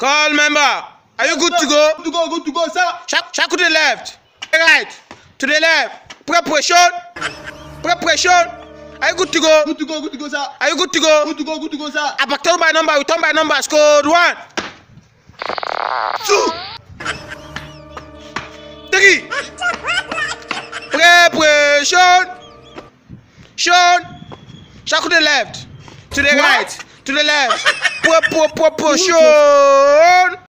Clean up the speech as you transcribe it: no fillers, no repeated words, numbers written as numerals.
Call member. Are you good to go? Good to go, sir. Shaku to the left. Right. To the left. Preparation. Are you good to go? Good to go, sir. Are you good to go? Good to go, sir. I turn by number. We turn by numbers. Code 1, 2, 3. Preparation. Shaku to the left. To the right. To the left. Preparation.